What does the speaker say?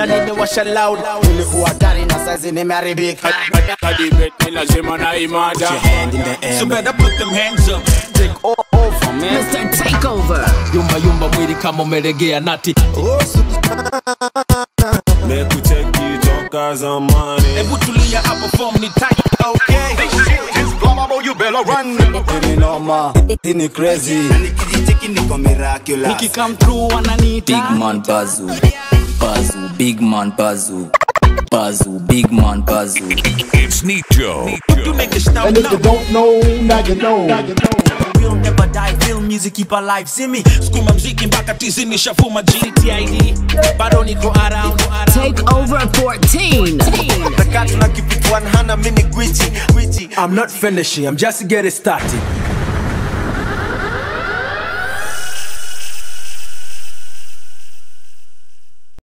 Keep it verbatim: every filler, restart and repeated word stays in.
na nimewasha loud. Nilikuwa gari na saizi nimeharibika. Kadibet ni lazima na imada. Put your hand in the air. So better put them hands up. Take over, man. Mister Takeover. Yumba yumba mwili kama umelegea nati. Make we take you talk zamani. Ebu tulia hapo form ni tight. Okay. This shit is global, you better run. Ini noma, ini crazy. Nikijiteki niko miraculous. Niki come through wananiita. Big man Bazu, Bazu, big man Bazu, Bazu, big man Bazu. It's Nicho. You make it stop and if now. you don't know, now you know. Now you know. We'll never die, real music keep alive. See me, skuma mziki mpaka tizi nishafuma G T I D. Bado niko around. Takeover fourteen. The cat na keep it one hundred mini Gucci, Gucci. I'm not finishing, I'm just getting started.